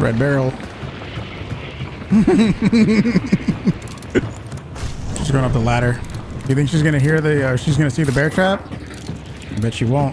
Red barrel. She's going up the ladder. You think she's gonna hear the? She's gonna see the bear trap? I bet she won't.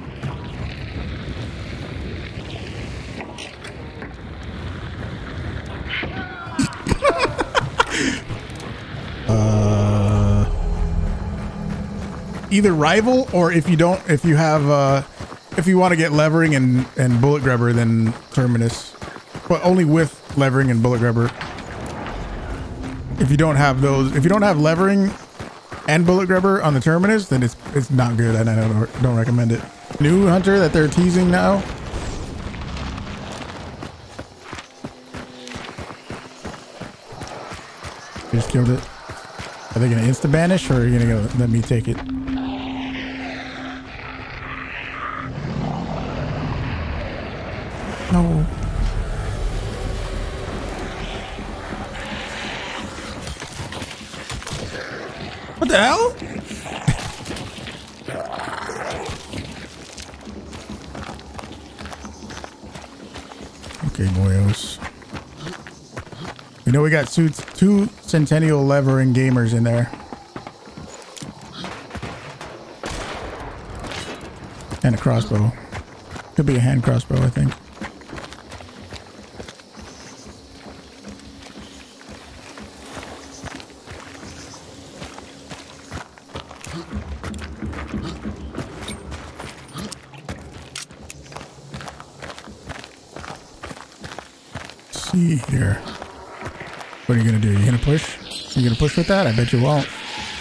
Either rival, or if you don't, if you have, if you want to get levering and bullet grubber, then terminus, but only with levering and bullet grubber. If you don't have those, if you don't have levering and bullet grubber on the terminus, then it's not good, and I don't recommend it. New hunter that they're teasing now. You just killed it. Are they gonna insta banish, or are you gonna go let me take it? No. What the hell? Okay, boyos. We know we got two Centennial levering gamers in there. And a crossbow. Could be a hand crossbow, I think. See here. What are you gonna do? You gonna push? You gonna push with that? I bet you won't.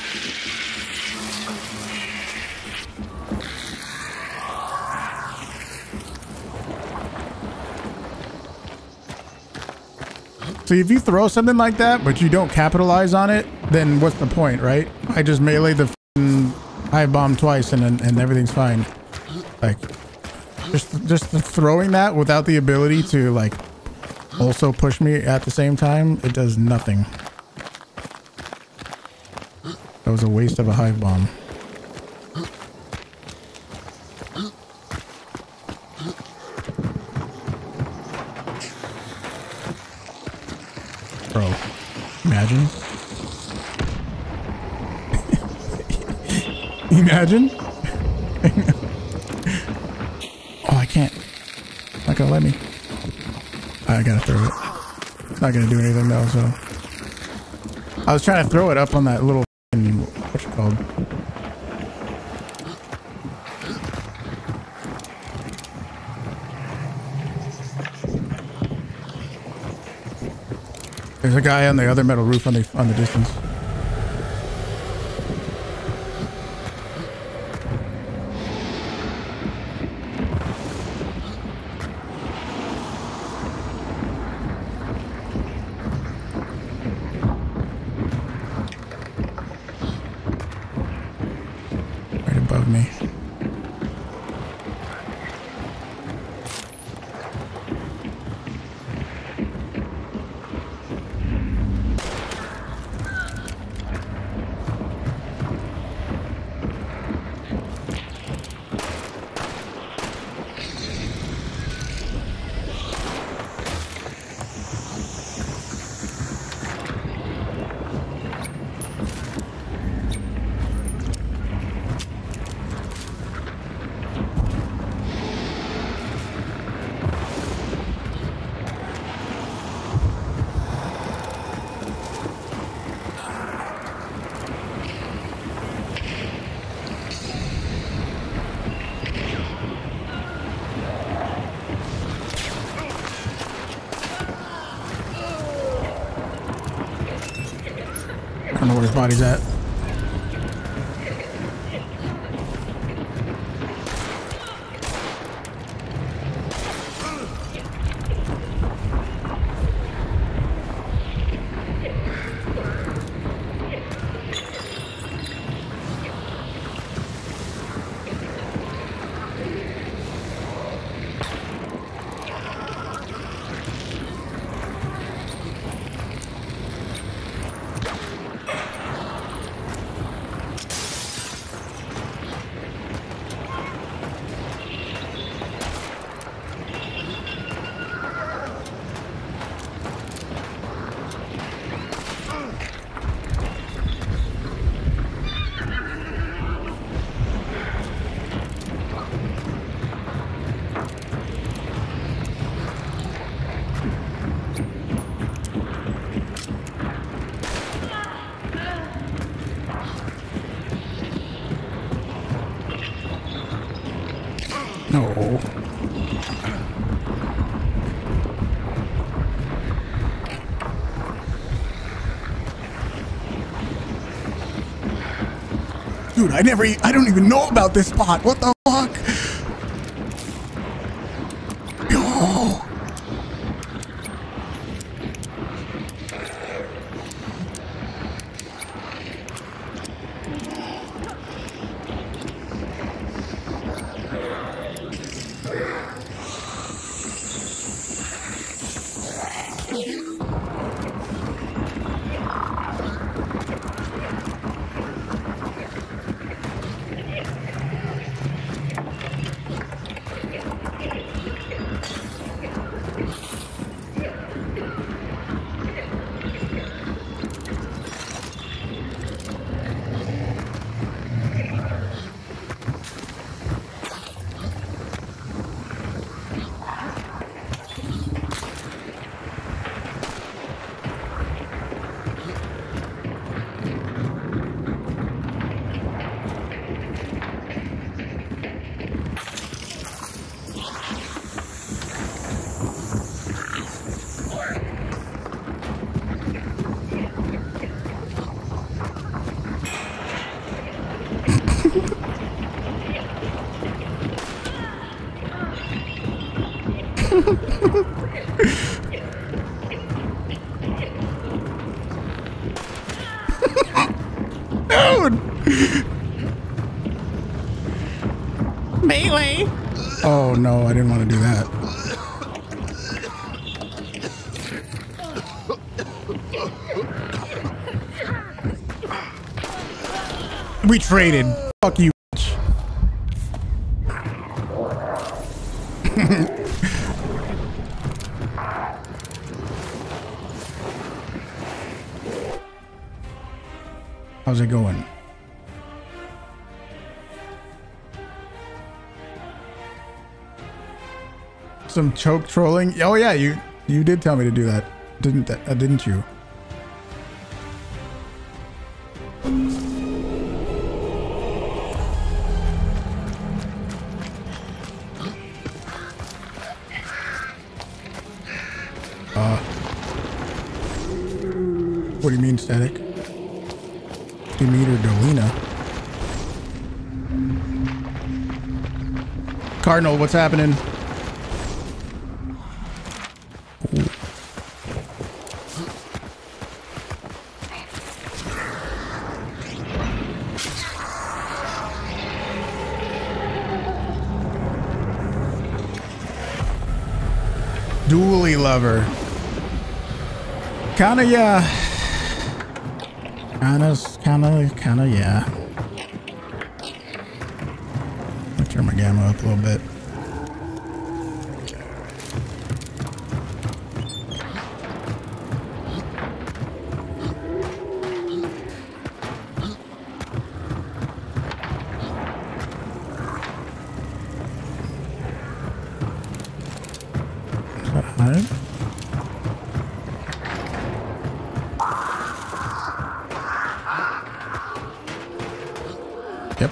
So if you throw something like that, but you don't capitalize on it, then what's the point, right? I just melee the hive bomb twice and everything's fine. Like, just throwing that without the ability to like also push me at the same time, it does nothing. That was a waste of a hive bomb. Bro, imagine. Imagine. Oh, I can't. Not gonna let me. I gotta throw it. It's not gonna do anything though, so. I was trying to throw it up on that little, what's it called? There's a guy on the other metal roof on the distance. Right above me. I don't know where his body's at. No. Dude, I don't even know about this spot. What the fuck? Yo. Dude. Melee. Oh no, I didn't want to do that. We traded. Fuck you, bitch. How's it going? Some choke trolling? Oh yeah, you did tell me to do that, didn't you? What do you mean static? Demeter Dolina. Cardinal, what's happening? Ooh. Dually lover. Kinda, yeah. Kinda, yeah. I'll turn my gamma up a little bit. Is that high? Yep.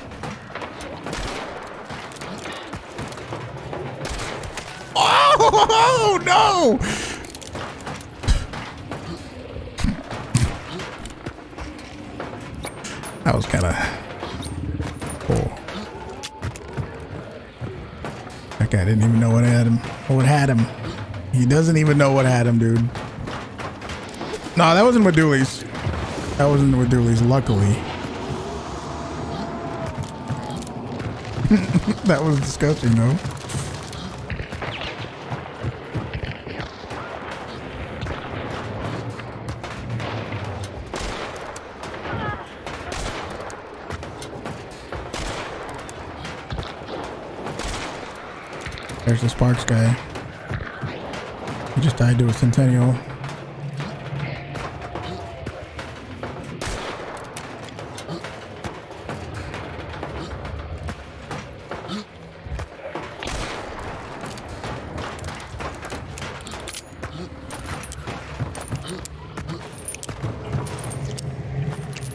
Oh no! That was kind of cool. That guy didn't even know what had him. What had him? He doesn't even know what had him, dude. No, that wasn't with Doolies. That wasn't with Doolies, luckily. That was disgusting, though. There's the Sparks guy. He just died to a Centennial.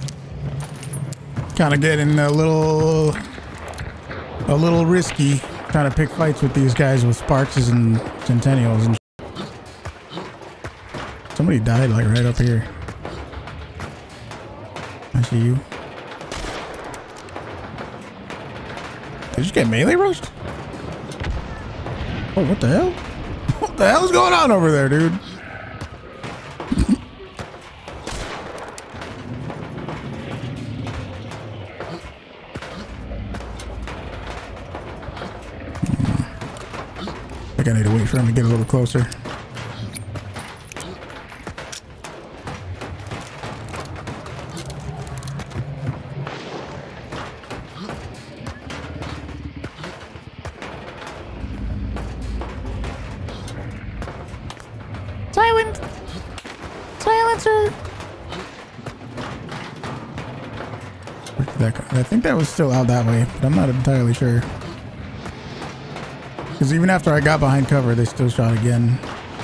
Kind of getting a little risky. trying to pick fights with these guys with Sparks and Centennials and somebody died like right up here. I see you. Did you get melee roast? Oh, what the hell? What the hell is going on over there, dude? I think I need to wait for him to get a little closer. Silencer. I think that was still out that way, but I'm not entirely sure. Because even after I got behind cover, they still shot again.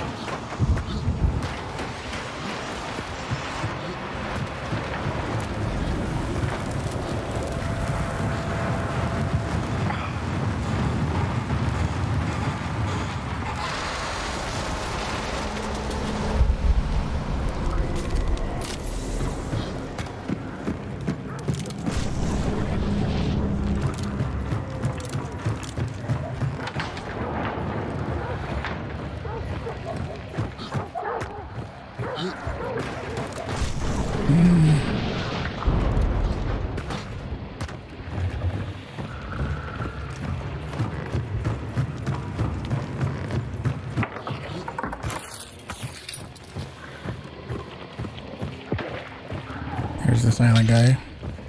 Here's the silent guy.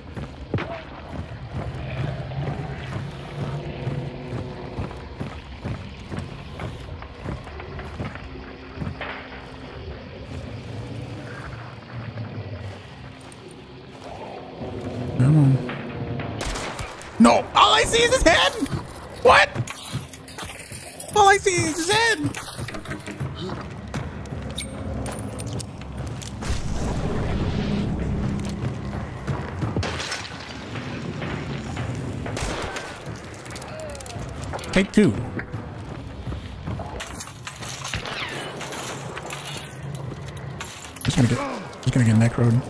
Come on. No! All I see is his head! What? All I see is his head! Take two. Just gonna get necroed.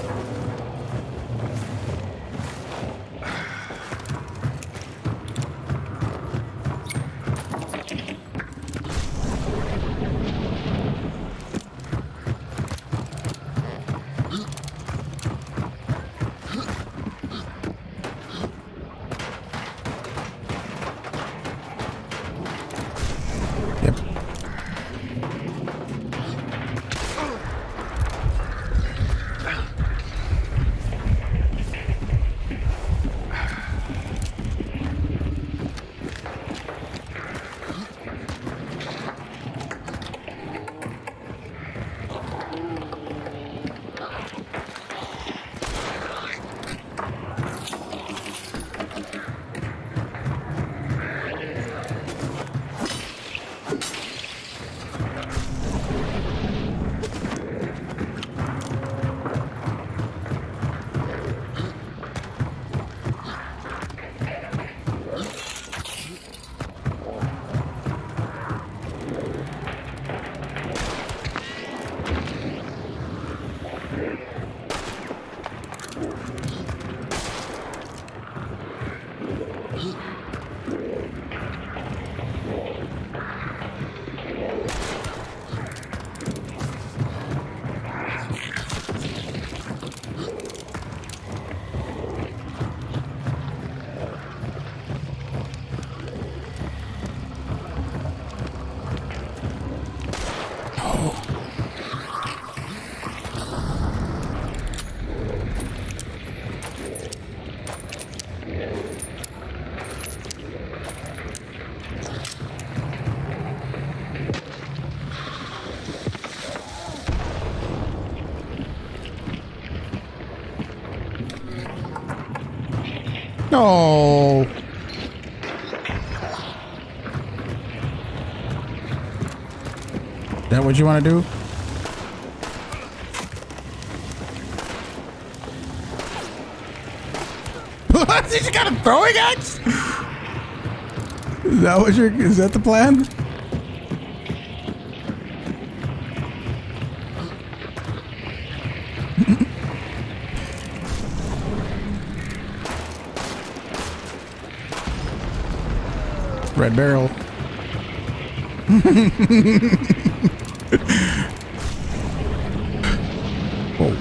No. Is that what you want to do? What? You got a throwing axe? Is that the plan? Red barrel. Oh.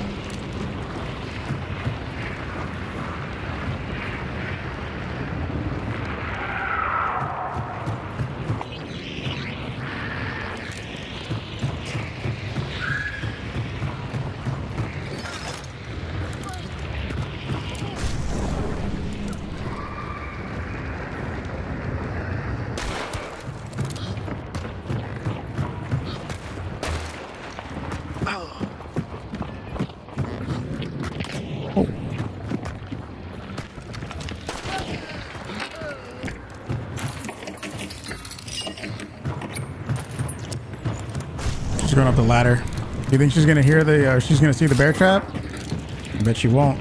She's going up the ladder. Do you think she's gonna hear the? She's gonna see the bear trap? I bet she won't.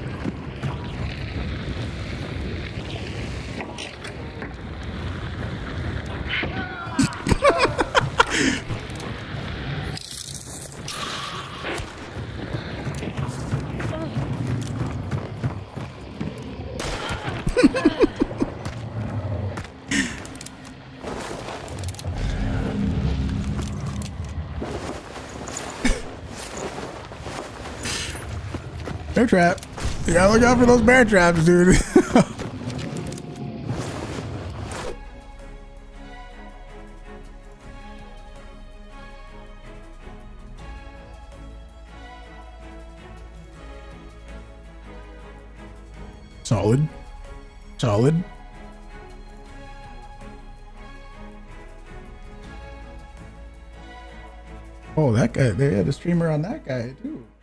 Bear trap. You gotta look out for those bear traps, dude. Solid. Solid. Oh, that guy. They had a streamer on that guy, too.